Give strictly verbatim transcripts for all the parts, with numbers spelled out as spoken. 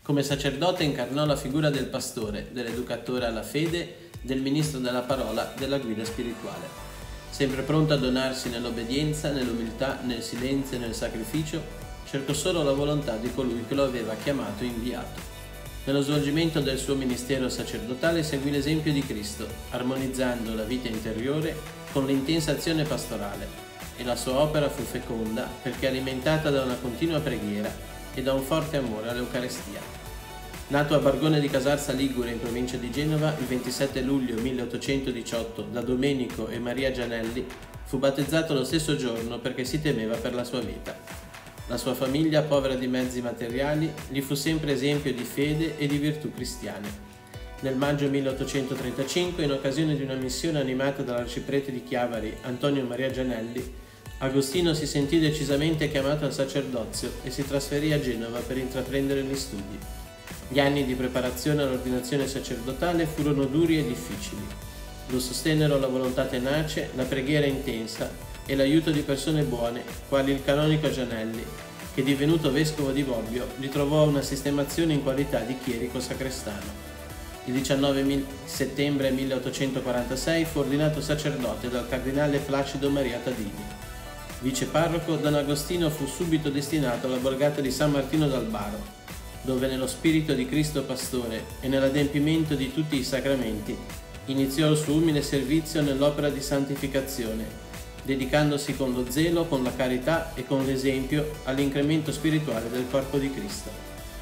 Come sacerdote incarnò la figura del pastore, dell'educatore alla fede, del ministro della parola, della guida spirituale. Sempre pronto a donarsi nell'obbedienza, nell'umiltà, nel silenzio e nel sacrificio, cercò solo la volontà di colui che lo aveva chiamato e inviato. Nello svolgimento del suo ministero sacerdotale seguì l'esempio di Cristo, armonizzando la vita interiore con l'intensa azione pastorale, e la sua opera fu feconda perché alimentata da una continua preghiera e da un forte amore all'Eucarestia. Nato a Bargone di Casarsa Ligure in provincia di Genova il ventisette luglio milleottocentodiciotto da Domenico e Maria Gianelli, fu battezzato lo stesso giorno perché si temeva per la sua vita. La sua famiglia, povera di mezzi materiali, gli fu sempre esempio di fede e di virtù cristiane. Nel maggio milleottocentotrentacinque, in occasione di una missione animata dall'arciprete di Chiavari, Antonio Maria Gianelli, Agostino si sentì decisamente chiamato al sacerdozio e si trasferì a Genova per intraprendere gli studi. Gli anni di preparazione all'ordinazione sacerdotale furono duri e difficili. Lo sostennero la volontà tenace, la preghiera intensa e l'aiuto di persone buone, quali il canonico Gianelli, che divenuto vescovo di Bobbio gli trovò una sistemazione in qualità di chierico sacrestano. Il diciannove settembre milleottocentoquarantasei fu ordinato sacerdote dal cardinale Placido Maria Tadini. Viceparroco, Don Agostino fu subito destinato alla borgata di San Martino dal Baro, dove nello spirito di Cristo Pastore e nell'adempimento di tutti i sacramenti iniziò il suo umile servizio nell'opera di santificazione, dedicandosi con lo zelo, con la carità e con l'esempio all'incremento spirituale del corpo di Cristo.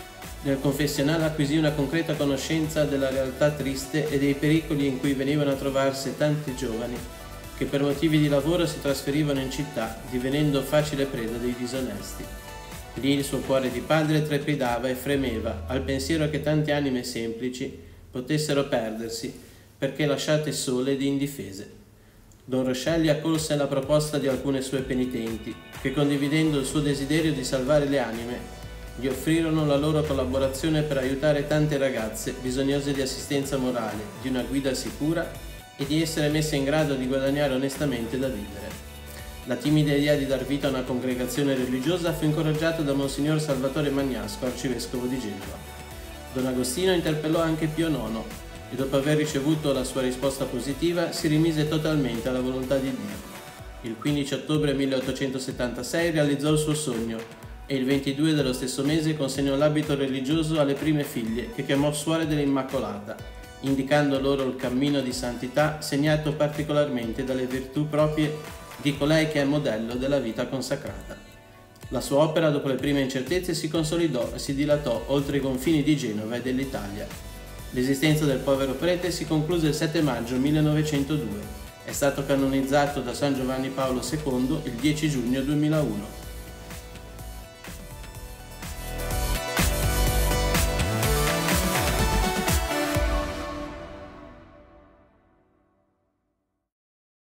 Nel confessionale acquisì una concreta conoscenza della realtà triste e dei pericoli in cui venivano a trovarsi tanti giovani che per motivi di lavoro si trasferivano in città, divenendo facile preda dei disonesti. Lì il suo cuore di padre trepidava e fremeva al pensiero che tante anime semplici potessero perdersi perché lasciate sole ed indifese. Don Roscelli accolse la proposta di alcune sue penitenti, che condividendo il suo desiderio di salvare le anime, gli offrirono la loro collaborazione per aiutare tante ragazze bisognose di assistenza morale, di una guida sicura e di essere messe in grado di guadagnare onestamente da vivere. La timida idea di dar vita a una congregazione religiosa fu incoraggiata da Monsignor Salvatore Magnasco, arcivescovo di Genova. Don Agostino interpellò anche Pio nono e dopo aver ricevuto la sua risposta positiva si rimise totalmente alla volontà di Dio. Il quindici ottobre milleottocentosettantasei realizzò il suo sogno e il ventidue dello stesso mese consegnò l'abito religioso alle prime figlie che chiamò Suore dell'Immacolata, indicando loro il cammino di santità segnato particolarmente dalle virtù proprie di colei che è modello della vita consacrata. La sua opera, dopo le prime incertezze, si consolidò e si dilatò oltre i confini di Genova e dell'Italia. L'esistenza del povero prete si concluse il sette maggio millenovecentodue. È stato canonizzato da San Giovanni Paolo secondo il dieci giugno duemilauno.